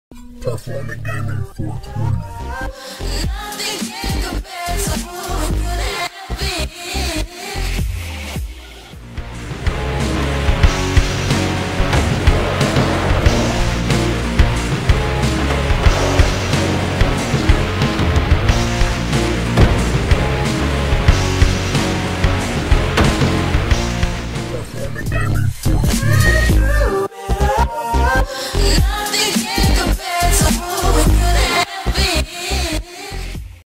Performing Gaming 420. Nothing can compare to who could have been. Performing Gaming